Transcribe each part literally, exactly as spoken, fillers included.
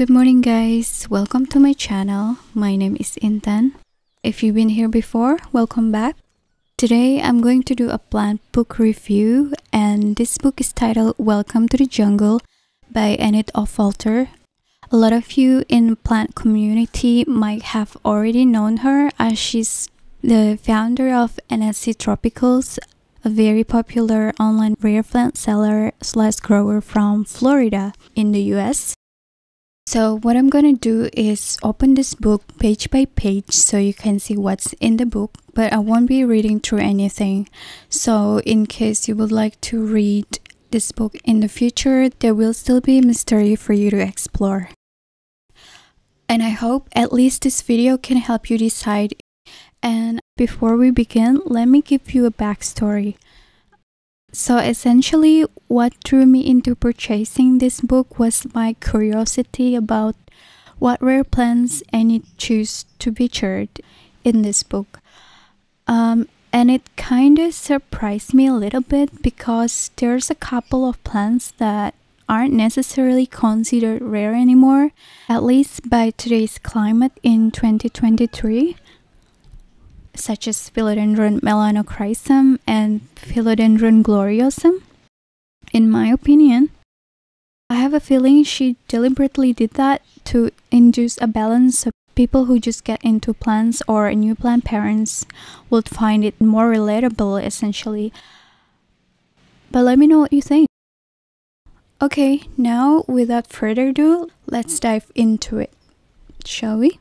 Good morning guys, welcome to my channel. My name is Intan. If you've been here before, welcome back. Today I'm going to do a plant book review, and this book is titled Welcome to the Jungle by Enid Affolter. A lot of you in plant community might have already known her, as she's the founder of N S C Tropicals, a very popular online rare plant seller slash grower from Florida in the U S. So what I'm gonna do is open this book page by page so you can see what's in the book, but I won't be reading through anything. So in case you would like to read this book in the future, there will still be a mystery for you to explore. And I hope at least this video can help you decide. And before we begin, let me give you a backstory. So essentially, what drew me into purchasing this book was my curiosity about what rare plants Enid chose to feature in this book. Um, and it kind of surprised me a little bit because there's a couple of plants that aren't necessarily considered rare anymore, at least by today's climate in twenty twenty-three. Such as Philodendron melanochrysum and Philodendron gloriosum. In my opinion, I have a feeling she deliberately did that to induce a balance so people who just get into plants or new plant parents would find it more relatable essentially. But let me know what you think. Okay, now without further ado, let's dive into it, shall we?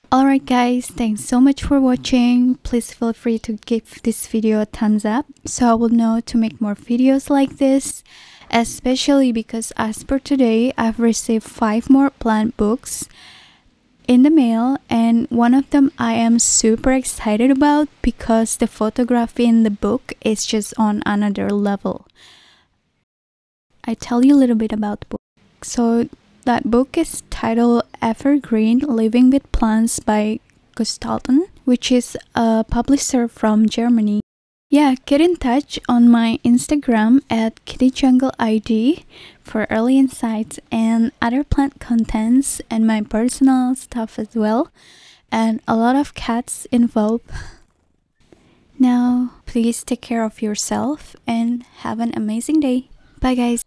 Alright guys, thanks so much for watching. Please feel free to give this video a thumbs up so I will know to make more videos like this. Especially because as per today, I've received five more plant books in the mail, and one of them I am super excited about because the photography in the book is just on another level. I tell you a little bit about the book. So that book is titled Evergreen Living with Plants by Gestalten, which is a publisher from Germany. Yeah, get in touch on my Instagram at kitty jungle I D for early insights and other plant contents and my personal stuff as well, and a lot of cats involved. Now, please take care of yourself and have an amazing day. Bye guys.